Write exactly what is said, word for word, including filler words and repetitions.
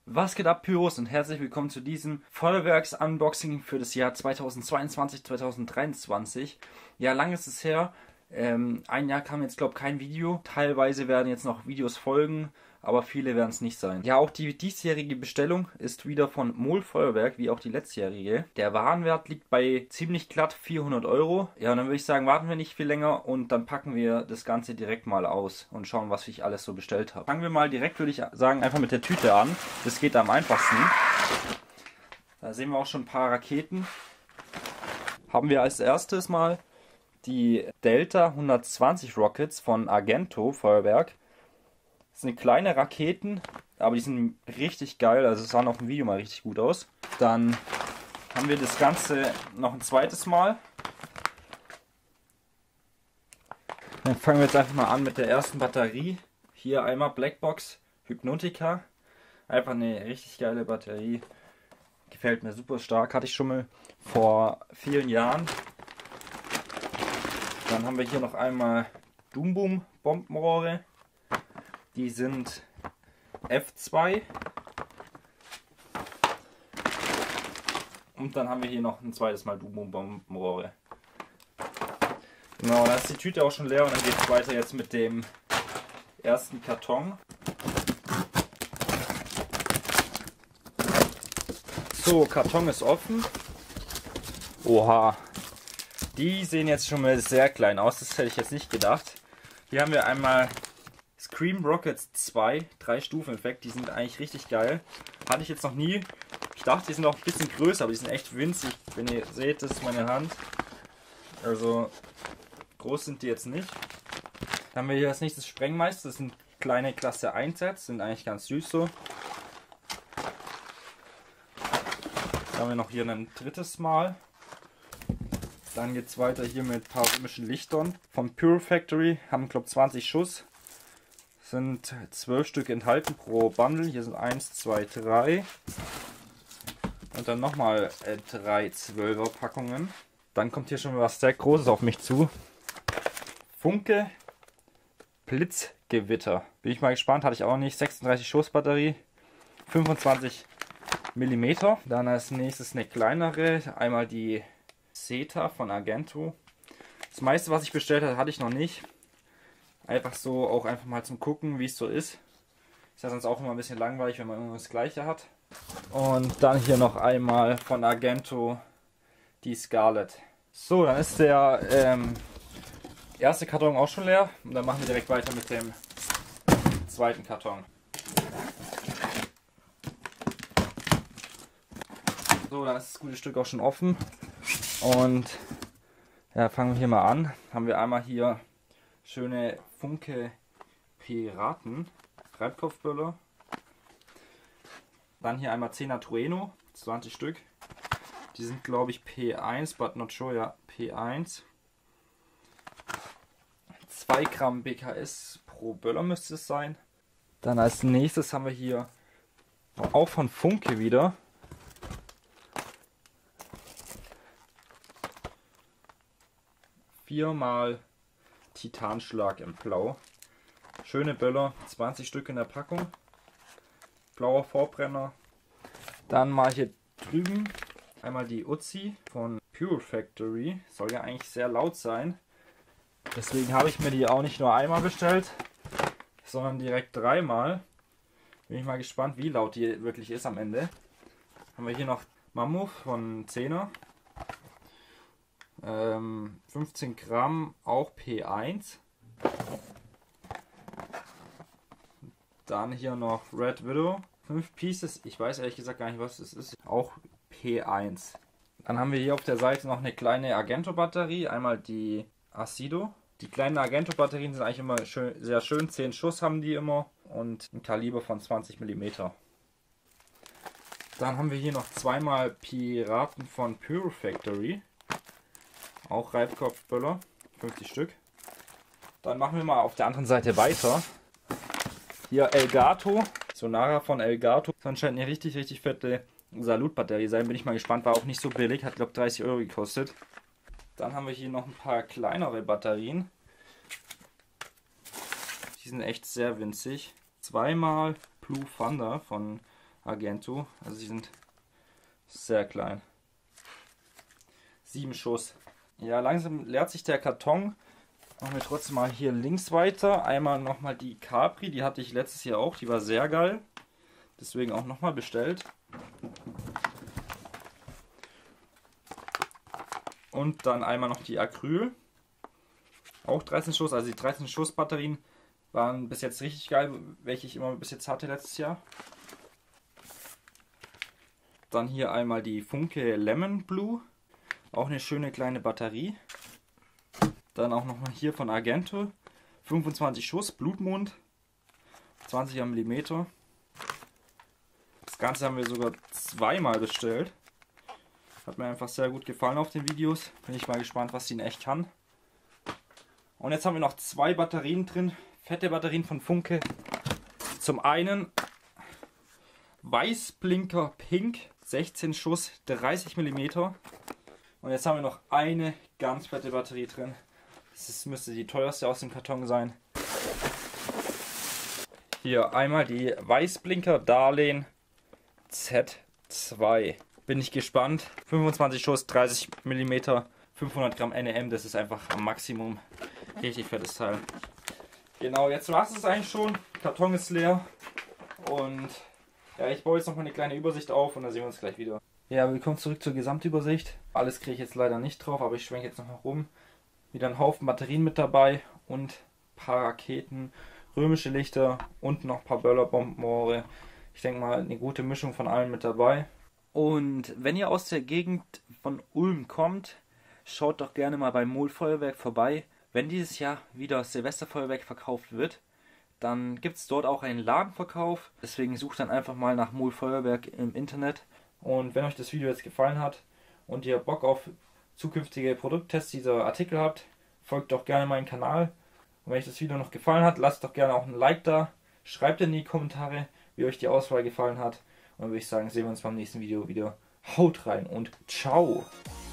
Was geht ab, Pyros, und herzlich willkommen zu diesem Feuerwerks-Unboxing für das Jahr zweitausendzweiundzwanzig zweitausenddreiundzwanzig. Ja, lang ist es her. Ähm, ein Jahr kam jetzt, glaube ich, kein Video. Teilweise werden jetzt noch Videos folgen, aber viele werden es nicht sein. Ja, auch die diesjährige Bestellung ist wieder von Mol Feuerwerk, wie auch die letztjährige. Der Warenwert liegt bei ziemlich glatt vierhundert Euro. Ja, und dann würde ich sagen, warten wir nicht viel länger und dann packen wir das Ganze direkt mal aus und schauen, was ich alles so bestellt habe. Fangen wir mal direkt, würde ich sagen, einfach mit der Tüte an. Das geht am einfachsten. Da sehen wir auch schon ein paar Raketen. Haben wir als erstes mal die Delta hundertzwanzig Rockets von Argento Feuerwerk. Das sind kleine Raketen, aber die sind richtig geil, also es sah auf dem Video mal richtig gut aus. Dann haben wir das Ganze noch ein zweites Mal. Dann fangen wir jetzt einfach mal an mit der ersten Batterie. Hier einmal Blackbox Hypnotica. Einfach eine richtig geile Batterie. Gefällt mir super stark, hatte ich schon mal vor vielen Jahren. Dann haben wir hier noch einmal Doom Boom Bombenrohre. Die sind F zwei. Und dann haben wir hier noch ein zweites Mal Doom Boom Bombenrohre. Genau, da ist die Tüte auch schon leer und dann geht es weiter jetzt mit dem ersten Karton. So, Karton ist offen. Oha. Die sehen jetzt schon mal sehr klein aus, das hätte ich jetzt nicht gedacht. Hier haben wir einmal Scream Rockets zwei, drei Stufen Effekt, die sind eigentlich richtig geil. Hatte ich jetzt noch nie. Ich dachte, die sind auch ein bisschen größer, aber die sind echt winzig. Wenn ihr seht, das ist meine Hand. Also groß sind die jetzt nicht. Dann haben wir hier als nächstes Sprengmeister, das sind kleine Klasse eins Sets, sind eigentlich ganz süß so. Dann haben wir noch hier ein drittes Mal. Dann geht es weiter hier mit ein paar römischen Lichtern vom Pure Factory. Haben, glaube ich, zwanzig Schuss. Sind zwölf Stück enthalten pro Bundle. Hier sind eins, zwei, drei. Und dann nochmal äh, drei zwölfer Packungen. Dann kommt hier schon was sehr Großes auf mich zu. Funke Blitzgewitter. Bin ich mal gespannt, hatte ich auch nicht. sechsunddreißig Schuss Batterie. fünfundzwanzig Millimeter. Dann als nächstes eine kleinere. Einmal die Zeta von Argento. Das meiste, was ich bestellt habe, hatte ich noch nicht. Einfach so, auch einfach mal zum Gucken, wie es so ist. Ist ja sonst auch immer ein bisschen langweilig, wenn man immer das Gleiche hat. Und dann hier noch einmal von Argento die Scarlet. So, dann ist der ähm, erste Karton auch schon leer. Und dann machen wir direkt weiter mit dem zweiten Karton. So, dann ist das gute Stück auch schon offen. Und ja, fangen wir hier mal an. Haben wir einmal hier schöne Funke Piraten Treibkopfböller. Dann hier einmal zehner Trueno, zwanzig Stück. Die sind, glaube ich, P eins, but not sure, ja, P eins. zwei Gramm B K S pro Böller müsste es sein. Dann als nächstes haben wir hier auch von Funke wieder viermal Titanschlag im Blau. Schöne Böller, zwanzig Stück in der Packung. Blauer Vorbrenner. Dann mal hier drüben einmal die Uzi von Pure Factory. Soll ja eigentlich sehr laut sein. Deswegen habe ich mir die auch nicht nur einmal bestellt, sondern direkt dreimal. Bin ich mal gespannt, wie laut die wirklich ist am Ende. Haben wir hier noch Mammut von zehner. Ähm, fünfzehn Gramm, auch P eins. Dann hier noch Red Widow, fünf Pieces. Ich weiß ehrlich gesagt gar nicht, was das ist. Auch P eins. Dann haben wir hier auf der Seite noch eine kleine Argento Batterie. Einmal die Acido. Die kleinen Argento Batterien sind eigentlich immer schön, sehr schön. zehn Schuss haben die immer und ein Kaliber von zwanzig Millimeter. Dann haben wir hier noch zweimal Piraten von Pure Factory. Auch Reibkopfböller, fünfzig Stück. Dann machen wir mal auf der anderen Seite weiter. Hier Elgato, Sonara von Elgato. Das anscheinend eine richtig, richtig fette Salut-Batterie sein. Bin ich mal gespannt, war auch nicht so billig, hat glaube ich dreißig Euro gekostet. Dann haben wir hier noch ein paar kleinere Batterien. Die sind echt sehr winzig. Zweimal Blue Thunder von Argento. Also sie sind sehr klein. Sieben Schuss. Ja, langsam leert sich der Karton. Machen wir trotzdem mal hier links weiter. Einmal nochmal die Capri, die hatte ich letztes Jahr auch, die war sehr geil. Deswegen auch nochmal bestellt. Und dann einmal noch die Acryl. Auch dreizehn Schuss, also die dreizehn Schuss Batterien waren bis jetzt richtig geil, welche ich immer bis jetzt hatte letztes Jahr. Dann hier einmal die Funke Lemon Blue. Auch eine schöne kleine Batterie. Dann auch nochmal hier von Argento. fünfundzwanzig Schuss, Blutmond. zwanzig Millimeter. Das Ganze haben wir sogar zweimal bestellt. Hat mir einfach sehr gut gefallen auf den Videos. Bin ich mal gespannt, was sie in echt kann. Und jetzt haben wir noch zwei Batterien drin. Fette Batterien von Funke. Zum einen Weißblinker Pink. sechzehn Schuss, dreißig Millimeter. Und jetzt haben wir noch eine ganz fette Batterie drin. Das ist, müsste die teuerste aus dem Karton sein. Hier einmal die Weißblinker Darlehen Z zwei. Bin ich gespannt. fünfundzwanzig Schuss, dreißig Millimeter, fünfhundert Gramm N E M. Das ist einfach am Maximum. Richtig fettes Teil. Genau, jetzt war es eigentlich schon. Der Karton ist leer. Und ja, ich baue jetzt noch mal eine kleine Übersicht auf und dann sehen wir uns gleich wieder. Ja, willkommen zurück zur Gesamtübersicht. Alles kriege ich jetzt leider nicht drauf, aber ich schwenke jetzt noch mal rum. Wieder ein Haufen Batterien mit dabei und ein paar Raketen, römische Lichter und noch ein paar Böllerbombenrohre. Ich denke mal, eine gute Mischung von allen mit dabei. Und wenn ihr aus der Gegend von Ulm kommt, schaut doch gerne mal beim Mol Feuerwerk vorbei. Wenn dieses Jahr wieder Silvesterfeuerwerk verkauft wird, dann gibt es dort auch einen Ladenverkauf. Deswegen sucht dann einfach mal nach Mol Feuerwerk im Internet. Und wenn euch das Video jetzt gefallen hat und ihr Bock auf zukünftige Produkttests dieser Artikel habt, folgt doch gerne meinem Kanal. Und wenn euch das Video noch gefallen hat, lasst doch gerne auch ein Like da. Schreibt in die Kommentare, wie euch die Auswahl gefallen hat. Und dann würde ich sagen, sehen wir uns beim nächsten Video wieder. Haut rein und ciao!